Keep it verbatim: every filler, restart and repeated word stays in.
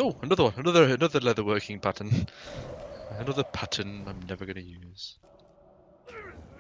Oh, another one. Another another leatherworking pattern. Another pattern I'm never going to use.